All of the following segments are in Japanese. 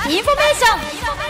インフォメーション。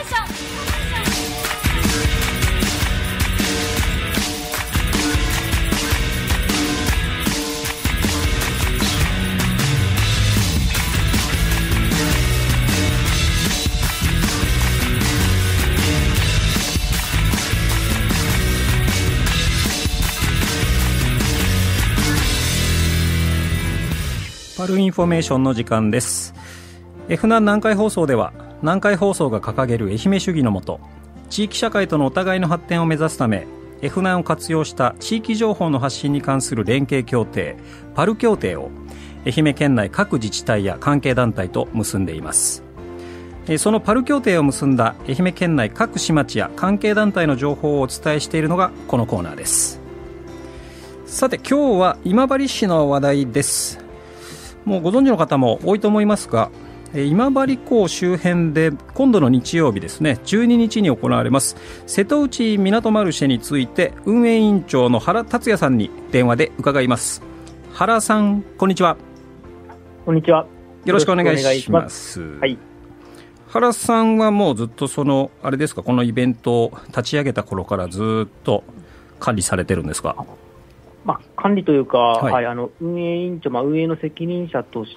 パルインフォメーションの時間です。F 南南海放送では、南海放送が掲げる愛媛主義のもと、地域社会とのお互いの発展を目指すため、F 南を活用した地域情報の発信に関する連携協定、パル協定を愛媛県内各自治体や関係団体と結んでいます。そのパル協定を結んだ愛媛県内各市町や関係団体の情報をお伝えしているのがこのコーナーです。さて、今日は今治市の話題です。もうご存知の方も多いと思いますが、今治港周辺で今度の日曜日ですね、12日に行われます瀬戸内港マルシェについて、運営委員長の原達也さんに電話で伺います。原さん、こんにちは。 こんにちは。 よろしくお願いします。はい、原さんはもうずっとあれですか、このイベントを立ち上げた頃からずっと管理されてるんですか？ 管理というか、運営委員長、運営の責任者として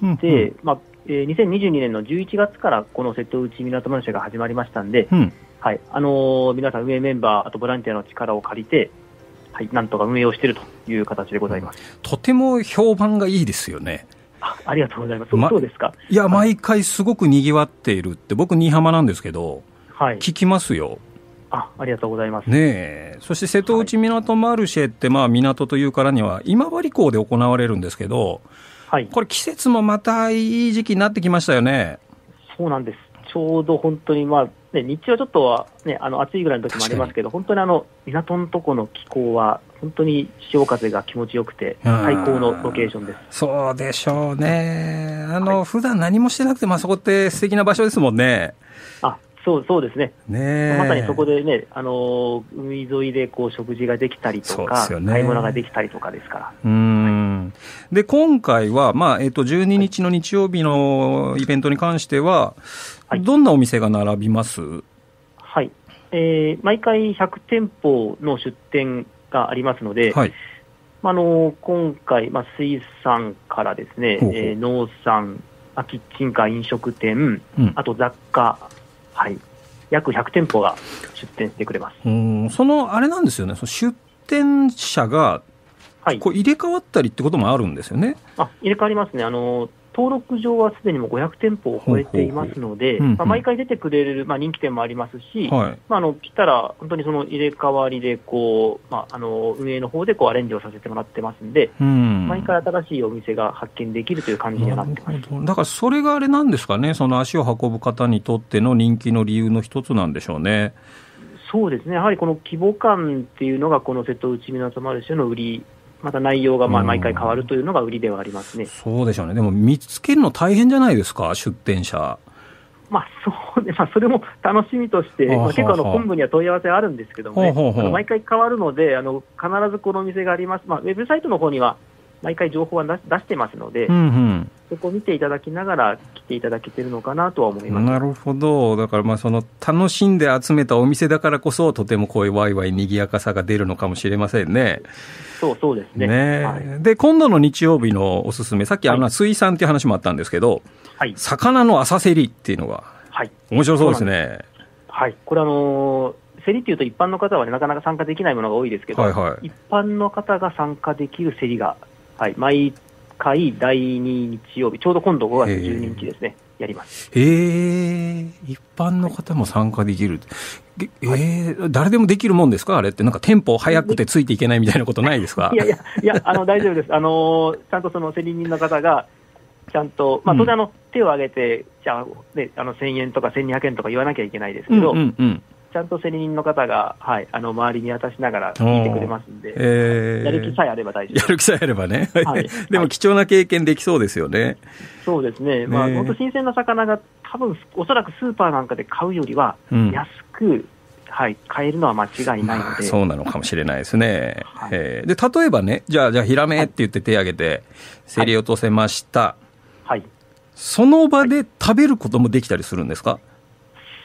、2022年の11月からこの瀬戸内港マルシェが始まりましたんで、皆さん運営メンバー、あとボランティアの力を借りて、なんとか運営をしているという形でございます。 とても評判がいいですよね。 ありがとうございます。そうですか。 いや、毎回すごく賑わっているって、僕新居浜なんですけど、聞きますよ。 ありがとうございます。 そして瀬戸内港マルシェって、港というからには今治港で行われるんですけど、これ季節もまたいい時期になってきましたよね。 そうなんです。ちょうど本当に、日中はちょっとは、暑いぐらいの時もありますけど、本当に港のとこの気候は本当に潮風が気持ちよくて最高のロケーションです。 そうでしょうね。普段何もしてなくても、そこって素敵な場所ですもんね。 そうですね。まさにそこでね、海沿いで食事ができたりとか、買い物ができたりとかですから。 で、今回は、12日の日曜日のイベントに関しては、どんなお店が並びます？ 毎回100店舗の出店がありますので、今回、水産からですね、農産、キッチンカー、飲食店、あと雑貨、約100店舗が出店してくれます。 あれなんですよね、出店者が入れ替わったりってこともあるんですよね。 入れ替わりますね。登録上はすでにもう500店舗を超えていますので、毎回出てくれる、人気店もありますし、来たら本当にその入れ替わりで運営の方でアレンジをさせてもらってますんで、毎回新しいお店が発見できるという感じにはなってます。 だからそれがあれなんですかね、足を運ぶ方にとっての人気の理由の一つなんでしょうね。 そうですね。やはりこの規模感っていうのがこの瀬戸内港マルシェの売り、また内容が毎回変わるというのが売りではありますね。 そうでしょうね。でも見つけるの大変じゃないですか、出店者。 それも楽しみとして、結構本部には問い合わせあるんですけどもね、毎回変わるので、必ずこのお店があります。ウェブサイトの方には毎回情報は出してますので、そこを見ていただきながら来ていただけているのかなとは思います。 なるほど。だから楽しんで集めたお店だからこそ、とてもこういうワイワイ賑やかさが出るのかもしれませんね。 そうですね。 で、今度の日曜日のおすすめ、さっき水産っていう話もあったんですけど、魚の浅競りっていうのが面白そうですね。 これ競りっていうと一般の方は、なかなか参加できないものが多いですけど、一般の方が参加できる競りが、毎回第2日曜日、ちょうど今度5月12日ですね、やります。 一般の方も参加できる。誰でもできるもんですか、あれって。なんかテンポ早くてついていけないみたいなことないですか？ いや、大丈夫です。ちゃんとその競り人の方が、ちゃんと、当然手を挙げて、じゃあ、1000円とか1200円とか言わなきゃいけないですけど、ちゃんと競り人の方が、周りに渡しながら聞いてくれますんで、やる気さえあれば大丈夫です。 やる気さえあればね。でも貴重な経験できそうですよね。 そうですね。本当新鮮な魚がおそらくスーパーなんかで買うよりは安く、買えるのは間違いないので。 そうなのかもしれないですね。で、例えばね、じゃあヒラメって言って手挙げて競り落とせました。その場で食べることもできたりするんですか？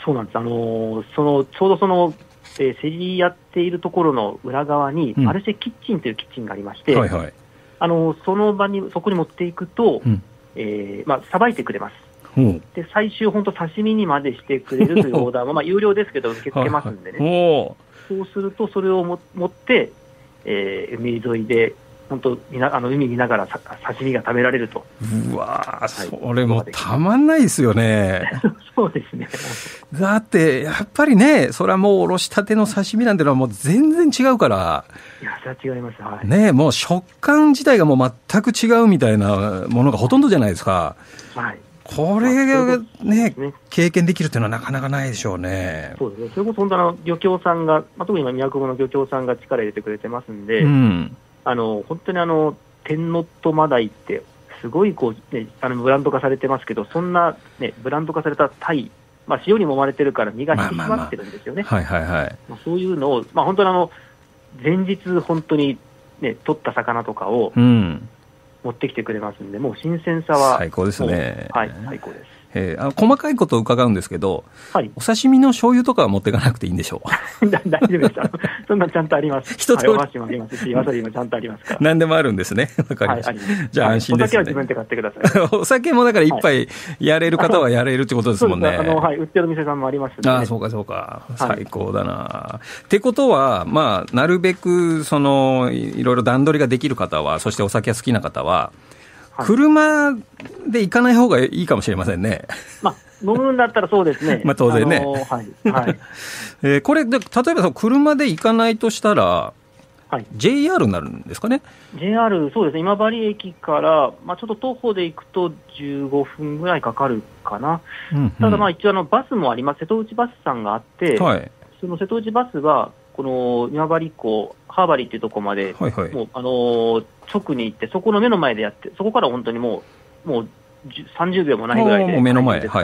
そうなんです。ちょうど競り合っているところの裏側に、マルシェキッチンというキッチンがありまして、はいはい、そこに持っていくと、さばいてくれます。で最終、本当、刺身にまでしてくれるというオーダーも、有料ですけど、受け付けますんでね、そうすると、それを持って、海沿いで、本当海見ながら刺身が食べられると。 うわー、それもたまんないですよね。 そうですね。 だってやっぱりね、それはもうおろしたての刺身なんてのはもう全然違うから。 いや、それは違います。はい。 ね、もう食感自体がもう全く違うみたいなものがほとんどじゃないですか。はい。これがね、経験できるっていうのはなかなかないでしょうね。 そうですね。それこそ本当漁協さんが、特に今宮古の漁協さんが力入れてくれてますんで、本当に天のっとマダイってすごいブランド化されてますけど、そんな、ブランド化されたタイ、塩に揉まれてるから身が引き締まってるんですよね。そういうのを、本当に前日本当に、取った魚とかを持ってきてくれますんで、もう新鮮さは最高ですね。 はい、最高です。 細かいことを伺うんですけど、はい、お刺身の醤油とかは持っていかなくていいんでしょう。 大丈夫です。そんなちゃんとあります。 一通り、 お箸もありますし、わさびもちゃんとありますから。 何でもあるんですね。わかりました。じゃあ安心ですね。 お酒は自分で買ってください。 お酒もだから一杯やれる方はやれるってことですもんね。 売ってる店さんもありますので。 そうかそうか。最高だな。ってことは、なるべくいろいろ段取りができる方は、そしてお酒が好きな方は、車で行かない方がいいかもしれませんね。 飲むんだったらそうですね。 当然ね。これで、例えば車で行かないとしたら、JR になるんですかね。 JR、そうですね。今治駅から、ちょっと徒歩で行くと15分ぐらいかかるかな。ただ一応バスもあります。瀬戸内バスさんがあって、その瀬戸内バスは、この今治港、ハーバリーっていうところまで、もう直に行って、そこの目の前でやって、そこから本当にもう30秒もないぐらいで、 目の前ですから。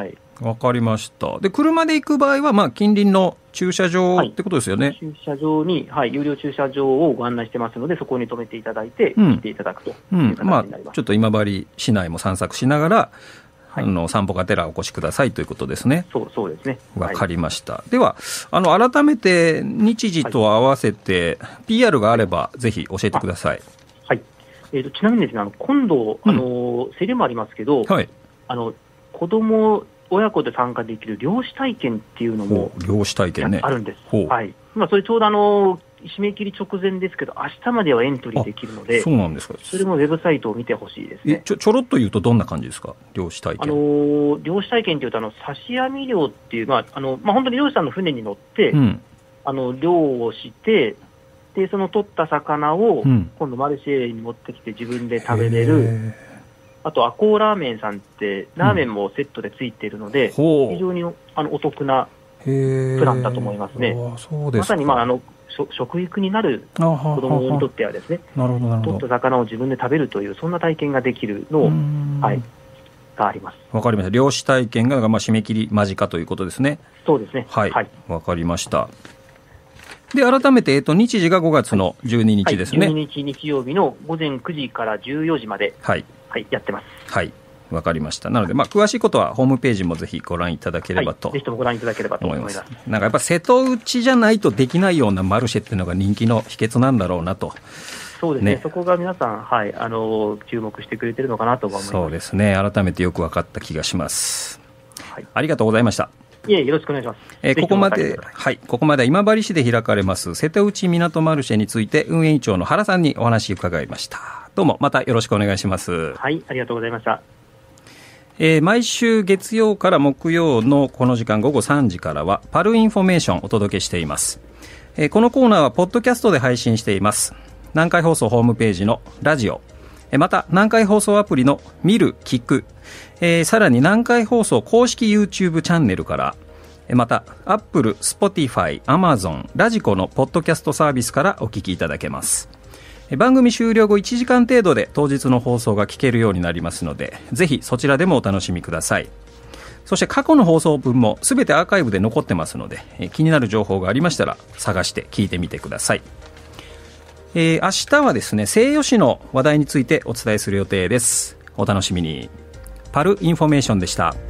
わかりました。で、車で行く場合は、近隣の駐車場ってことですよね。 駐車場に、有料駐車場をご案内してますので、そこに止めていただいて、来ていただくという形になります。 ちょっと今治市内も散策しながら、散歩がてらお越しくださいということですね。 そうですね。 わかりました。では、改めて日時と合わせて、PR があれば、ぜひ教えてください。 ちなみにですね、今度、競りもありますけど、子供、親子で参加できる漁師体験っていうのも漁師体験ね、 あるんです。それちょうど締め切り直前ですけど、明日まではエントリーできるので、 そうなんですか。 それもウェブサイトを見てほしいですね。 ちょろっと言うとどんな感じですか、漁師体験。 漁師体験というと刺し網漁っていう、本当に漁師さんの船に乗って、漁をして、でその取った魚を今度マルシェに持ってきて自分で食べれる。あとアコーラーメンさんってラーメンもセットでついているので、非常にお得なプランだと思いますね。まさに食育になる子どもにとってはですね、取った魚を自分で食べるというそんな体験ができるのを、があります。 わかりました。漁師体験が締め切り間近ということですね。 そうですね。 わかりました。で、改めて、日時が5月の12日ですね。 12日日曜日の午前9時から14時まで、やってます。 わかりました。なので、詳しいことはホームページもぜひご覧いただければと、 ぜひともご覧いただければと思います。 なんかやっぱ瀬戸内じゃないとできないようなマルシェっていうのが人気の秘訣なんだろうなと。 そうですね。そこが皆さん、注目してくれてるのかなと思います。 そうですね。改めてよく分かった気がします。ありがとうございました。 よろしくお願いします。 ここまで今治市で開かれます瀬戸内港マルシェについて運営委員長の原さんにお話を伺いました。どうもまたよろしくお願いします。 ありがとうございました。 毎週月曜から木曜のこの時間午後3時からはパルインフォメーションをお届けしています。このコーナーはポッドキャストで配信しています。南海放送ホームページのラジオ、また南海放送アプリの見る聞く、さらに南海放送公式 YouTube チャンネルから、また Apple、Spotify、Amazon、ラジコのポッドキャストサービスからお聞きいただけます。番組終了後1時間程度で当日の放送が聞けるようになりますので、ぜひそちらでもお楽しみください。そして過去の放送分もすべてアーカイブで残ってますので、気になる情報がありましたら探して聞いてみてください。明日はですね、西予市の話題についてお伝えする予定です。お楽しみに。パルインフォメーションでした。